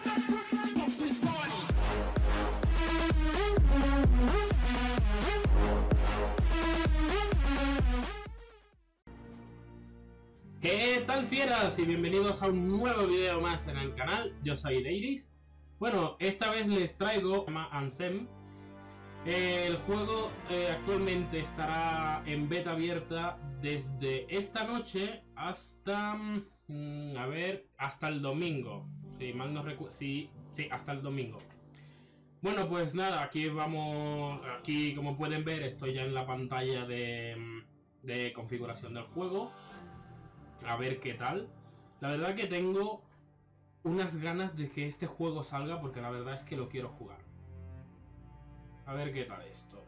¿Qué tal, fieras? Y bienvenidos a un nuevo video más en el canal. Yo soy Deiris. Bueno, esta vez les traigo Ansem. El juego actualmente estará en beta abierta desde esta noche hasta... a ver, hasta el domingo. Si mal no recuerdo... Sí, hasta el domingo. Bueno, pues nada, aquí vamos... Aquí, como pueden ver, estoy ya en la pantalla de configuración del juego. A ver qué tal. La verdad que tengo unas ganas de que este juego salga, porque la verdad es que lo quiero jugar. A ver qué tal esto.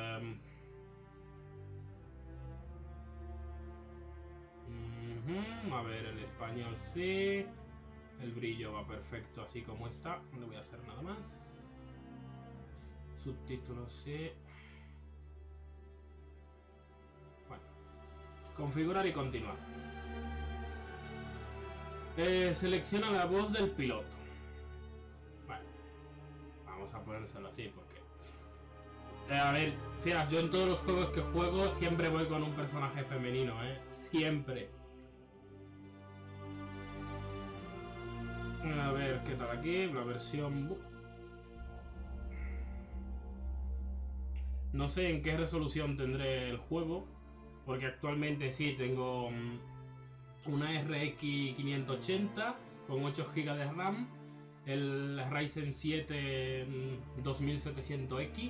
A ver, el español sí. El brillo va perfecto así como está. No voy a hacer nada más. Subtítulos sí. Bueno. Configurar y continuar. Selecciona la voz del piloto. Bueno, vamos a ponérselo así porque... a ver, fíjate, yo en todos los juegos que juego siempre voy con un personaje femenino, siempre. A ver, ¿qué tal aquí? La versión... No sé en qué resolución tendré el juego, porque actualmente sí tengo... una RX 580 con 8 GB de RAM, el Ryzen 7 2700X,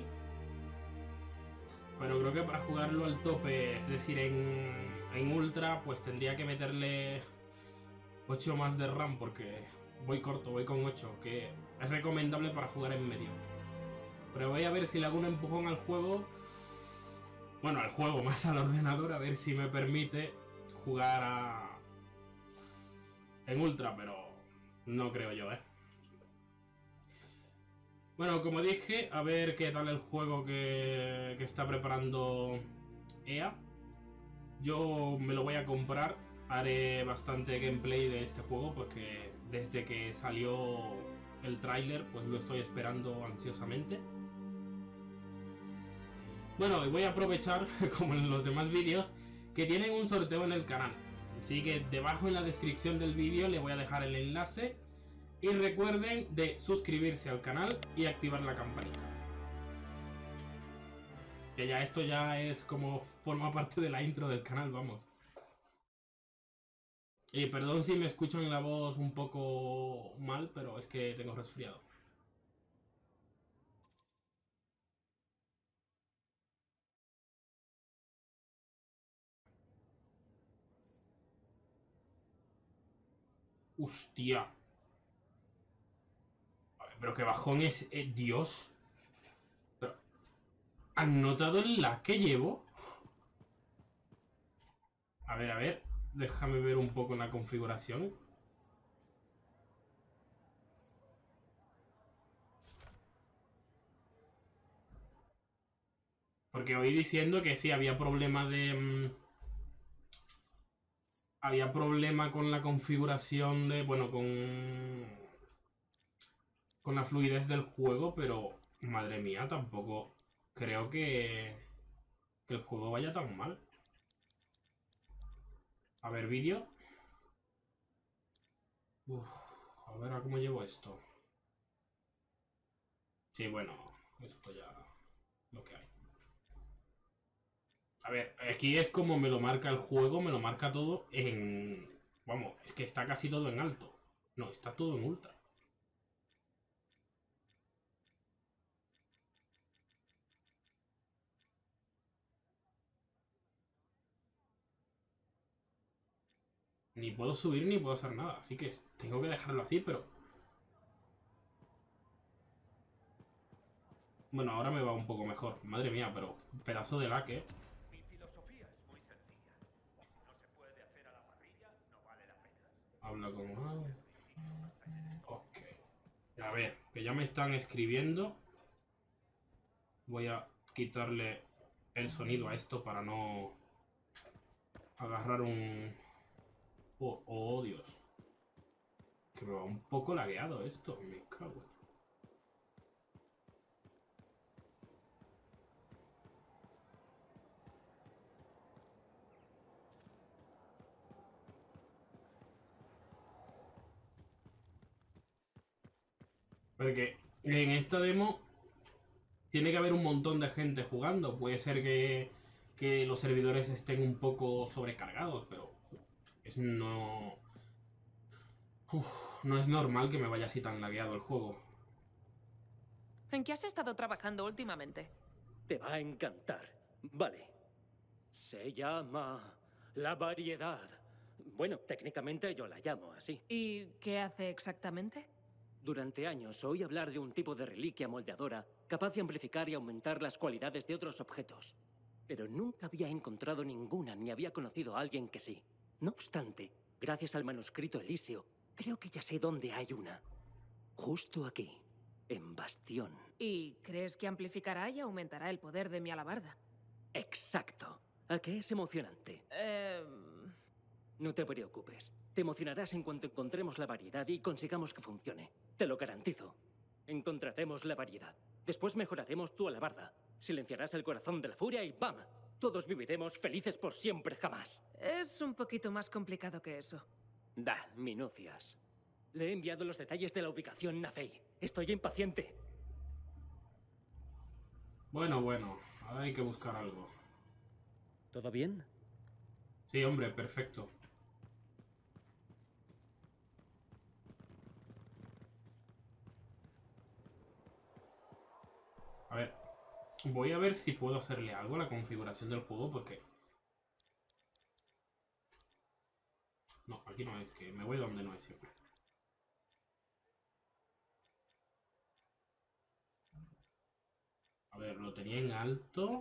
pero creo que para jugarlo al tope, es decir, en Ultra, pues tendría que meterle 8 más de RAM porque voy corto, voy con 8, que es recomendable para jugar en medio. Pero voy a ver si le hago un empujón al juego, bueno, al juego más al ordenador, a ver si me permite jugar en Ultra, pero no creo yo, Bueno, como dije, a ver qué tal el juego que está preparando EA. Yo me lo voy a comprar, haré bastante gameplay de este juego porque desde que salió el tráiler pues lo estoy esperando ansiosamente. Bueno, y voy a aprovechar, como en los demás vídeos, que tienen un sorteo en el canal. Así que debajo en la descripción del vídeo le voy a dejar el enlace. Y recuerden de suscribirse al canal y activar la campanita. Que ya esto ya es como forma parte de la intro del canal, vamos. Y perdón si me escuchan la voz un poco mal, pero es que tengo resfriado. Hostia. Pero qué bajón es, Dios. Pero, ¿han notado el lag que llevo? A ver, déjame ver un poco en la configuración. Porque oí diciendo que sí, había problema de... había problema con la configuración de... Bueno, con la fluidez del juego, pero... Madre mía, tampoco creo que el juego vaya tan mal. A ver, vídeo. A ver a cómo llevo esto. Sí, bueno, esto ya... lo que hay. A ver, aquí es como me lo marca el juego, me lo marca todo en... Vamos, es que está casi todo en alto. No, está todo en ultra. Ni puedo subir ni puedo hacer nada, así que tengo que dejarlo así, pero... Bueno, ahora me va un poco mejor. Madre mía, pero un pedazo de lag, Mi filosofía es muy sencilla. Si no se puede hacer a la parrilla, no vale la pena. Habla con... Ok. A ver, que ya me están escribiendo. Voy a quitarle el sonido a esto para no agarrar un... Oh, Dios. Que me va un poco lagueado esto. Me cago en... Porque en esta demo tiene que haber un montón de gente jugando. Puede ser que los servidores estén un poco sobrecargados, pero no... Uf, no es normal que me vaya así tan lagueado el juego. ¿En qué has estado trabajando últimamente? Te va a encantar. Vale. Se llama la variedad. Bueno, técnicamente yo la llamo así. ¿Y qué hace exactamente? Durante años oí hablar de un tipo de reliquia moldeadora capaz de amplificar y aumentar las cualidades de otros objetos. Pero nunca había encontrado ninguna ni había conocido a alguien que sí. No obstante, gracias al manuscrito Elíseo, creo que ya sé dónde hay una. Justo aquí, en Bastión. ¿Y crees que amplificará y aumentará el poder de mi alabarda? Exacto. ¿A qué es emocionante? No te preocupes. Te emocionarás en cuanto encontremos la variedad y consigamos que funcione. Te lo garantizo. Encontraremos la variedad. Después mejoraremos tu alabarda. Silenciarás el corazón de la furia y ¡bam! Todos viviremos felices por siempre jamás. Es un poquito más complicado que eso. Da, minucias. Le he enviado los detalles de la ubicación a Faye. Estoy impaciente. Bueno, ahora hay que buscar algo. ¿Todo bien? Sí, hombre, perfecto. A ver, voy a ver si puedo hacerle algo a la configuración del juego porque... No, aquí no es, que me voy donde no es siempre. A ver, lo tenía en alto.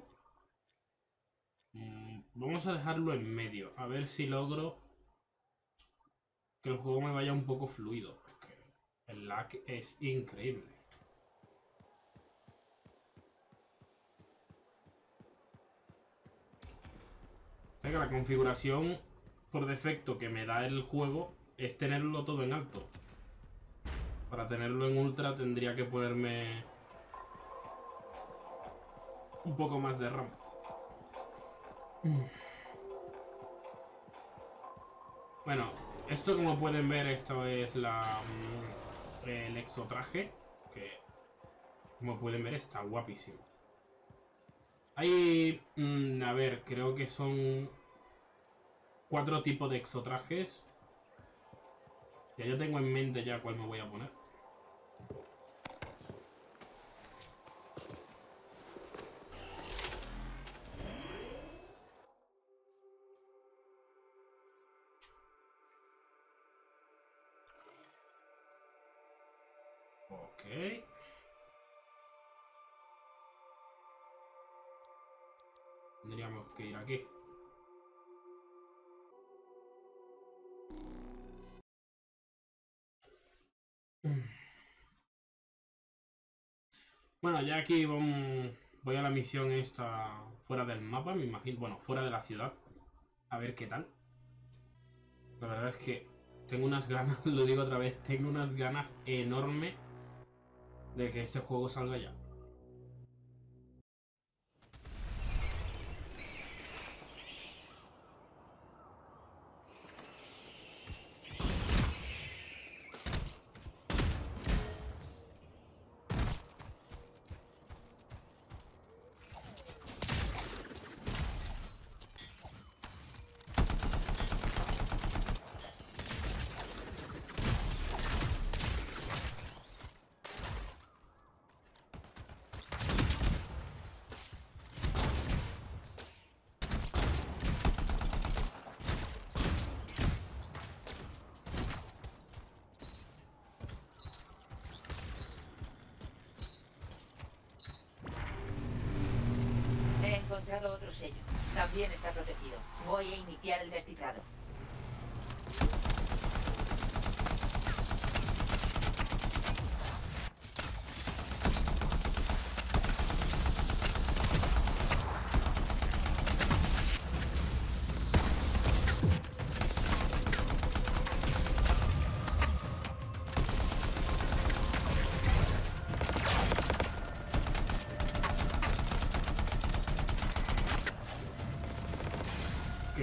Vamos a dejarlo en medio. A ver si logro que el juego me vaya un poco fluido. Porque el lag es increíble. O sea que la configuración por defecto que me da el juego es tenerlo todo en alto. Para tenerlo en ultra tendría que ponerme un poco más de RAM. Bueno, esto como pueden ver, esto es el exotraje, que como pueden ver está guapísimo. Hay, a ver, creo que son 4 tipos de exotrajes. Ya yo tengo en mente ya cuál me voy a poner. Ok. Tendríamos que ir aquí. Bueno, ya aquí voy a la misión esta fuera del mapa, me imagino. Bueno, fuera de la ciudad. A ver qué tal. La verdad es que tengo unas ganas, lo digo otra vez, tengo unas ganas enormes de que este juego salga ya. He encontrado otro sello. También está protegido. Voy a iniciar el descifrado.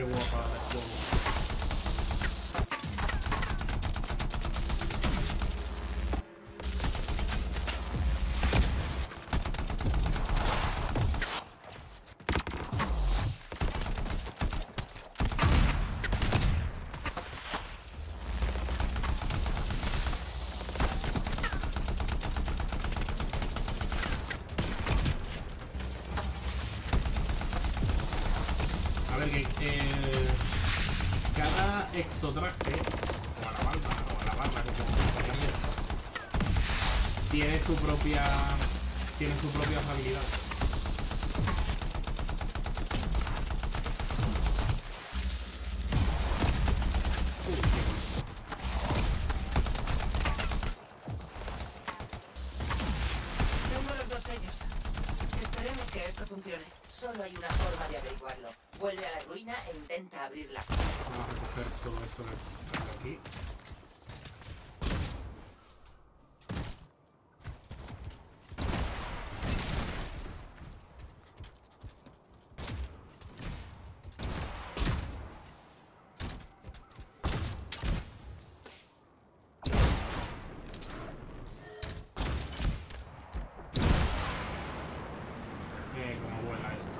qué guapa de juego. A ver, cada exotraje, o a la barba, como se llame, tiene su propia habilidad. Tengo los dos sellos. Esperemos que esto funcione. Solo hay una forma de averiguarlo. Vuelve a la ruina e intenta abrirla. Vamos a coger todo esto que está aquí. Cómo vuela esto,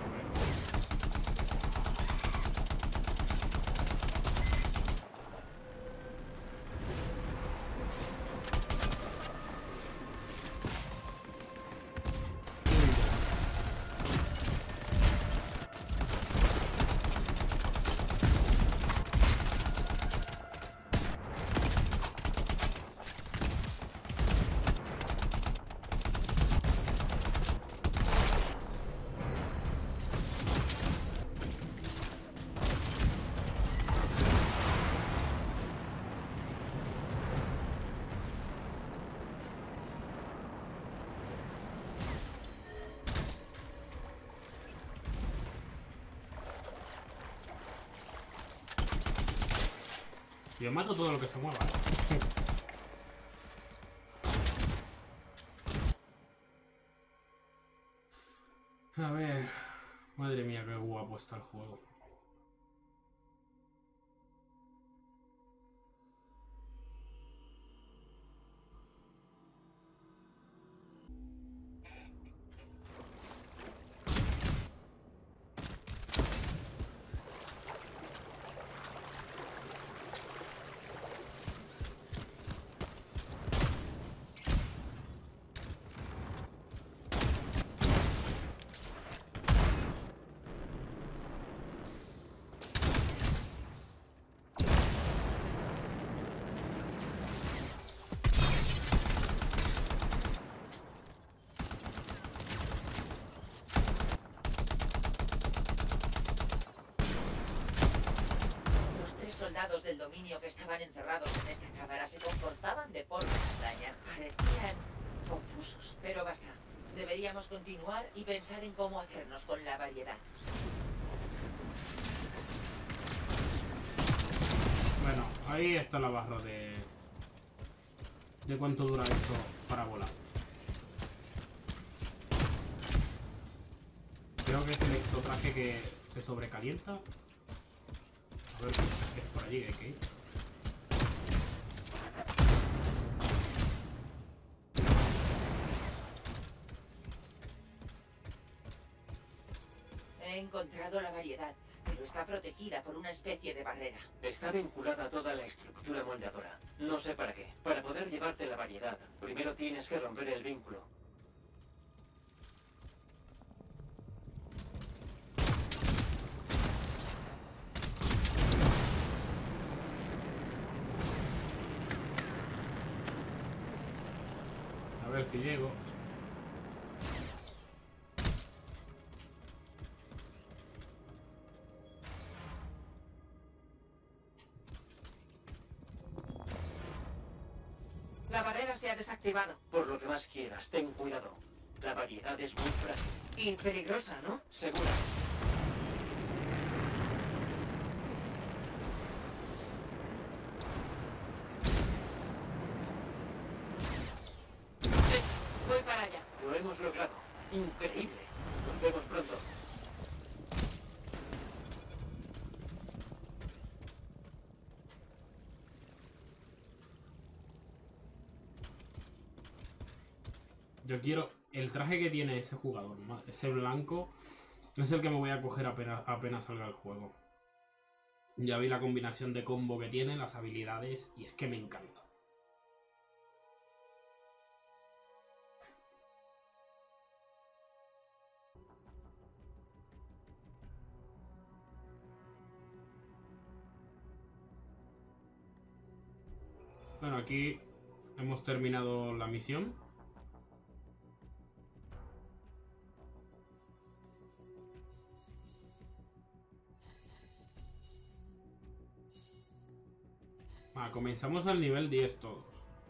Yo mato todo lo que se mueva. A ver. Madre mía, qué guapo está el juego. Soldados del dominio que estaban encerrados en esta cámara se comportaban de forma extraña. Parecían confusos. Pero basta. Deberíamos continuar y pensar en cómo hacernos con la variedad. Bueno, ahí está la barra de cuánto dura esto para volar. Creo que es el exotraje que se sobrecalienta. A ver, es por allí, hay que ir. He encontrado la variedad, pero está protegida por una especie de barrera. Está vinculada a toda la estructura moldeadora. No sé para qué. Para poder llevarte la variedad, primero tienes que romper el vínculo. A ver si llego. La barrera se ha desactivado. Por lo que más quieras, ten cuidado. La variedad es muy frágil. Y peligrosa, ¿no? Segura. Voy para allá. Lo hemos logrado. Increíble. Nos vemos pronto. Yo quiero... El traje que tiene ese jugador, ese blanco, es el que me voy a coger apenas salga el juego. Ya vi la combinación de combo que tiene, las habilidades, y es que me encanta. Bueno, aquí hemos terminado la misión. Comenzamos al nivel 10 todos.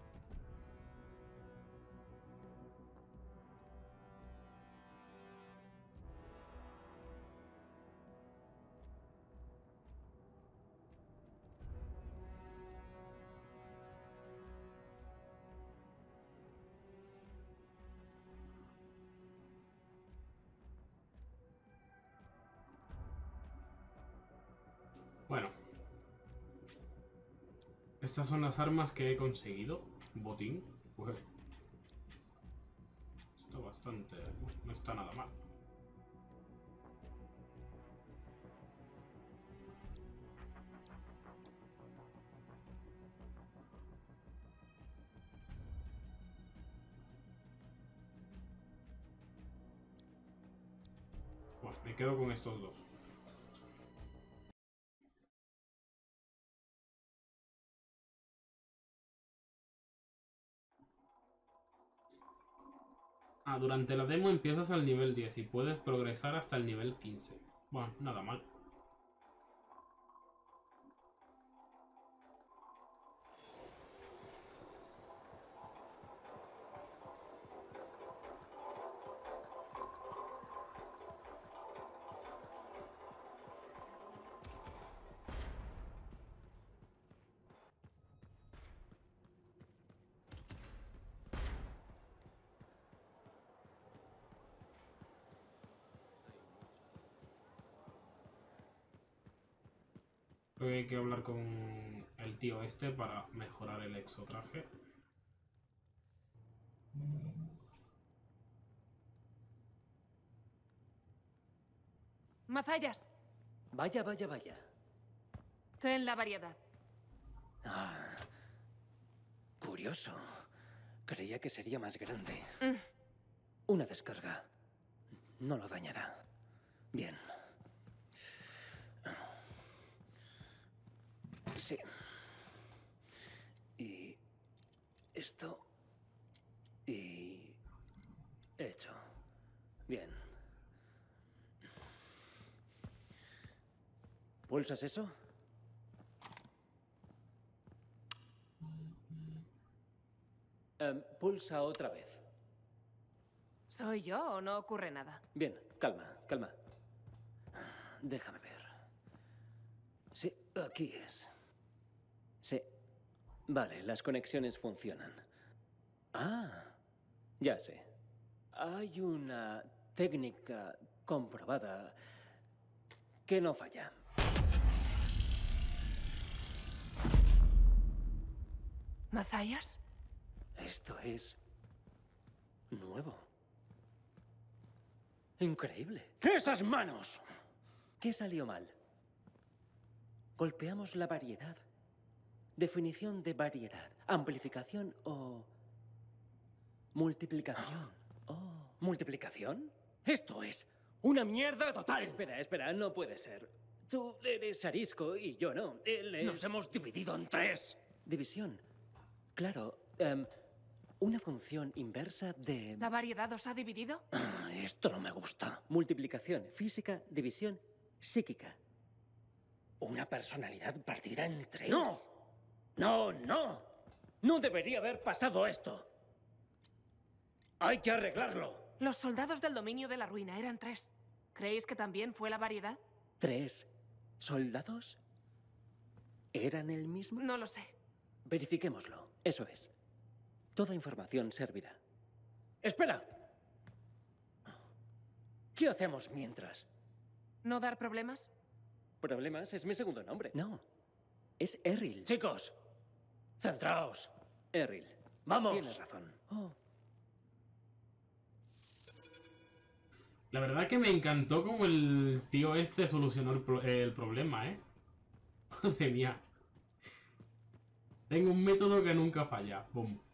Bueno. Estas son las armas que he conseguido. Botín. Pues está bastante... No está nada mal. Bueno, me quedo con estos dos. Durante la demo empiezas al nivel 10 y puedes progresar hasta el nivel 15. Bueno, nada mal. Creo que hay que hablar con el tío este para mejorar el exotraje. Mazallas, Vaya, vaya, vaya. ten la variedad. Ah, curioso. Creía que sería más grande. Una descarga. No lo dañará. Bien. Sí. Y... esto... y... hecho. Bien. ¿Pulsas eso? Pulsa otra vez. ¿Soy yo o no ocurre nada? Bien, calma, calma. Déjame ver. Sí, aquí es. Sí. Vale, las conexiones funcionan. Ah, ya sé. Hay una técnica comprobada que no falla. ¿Mazallas? Esto es... nuevo. Increíble. ¡Esas manos! ¿Qué salió mal? Golpeamos la variedad. Definición de variedad. Amplificación o... multiplicación. Oh, ¿multiplicación? Esto es una mierda total. Espera, espera, no puede ser. Tú eres arisco y yo no. Él es... Nos hemos dividido en 3. División. Claro, una función inversa de... ¿La variedad os ha dividido? Esto no me gusta. Multiplicación física, división psíquica. Una personalidad partida en 3. ¡No! ¡No, no! No debería haber pasado esto. Hay que arreglarlo. Los soldados del dominio de la ruina eran 3. ¿Creéis que también fue la variedad? 3 soldados eran el mismo. No lo sé. Verifiquémoslo. Eso es. Toda información servirá. ¡Espera! ¿Qué hacemos mientras? ¿No dar problemas? ¿Problemas? Es mi segundo nombre. No. Es Erril. Chicos, centraos. Erril. ¡Vamos! Tienes razón. Oh. La verdad que me encantó como el tío este solucionó el problema, ¿eh? Madre mía. Tengo un método que nunca falla. Boom.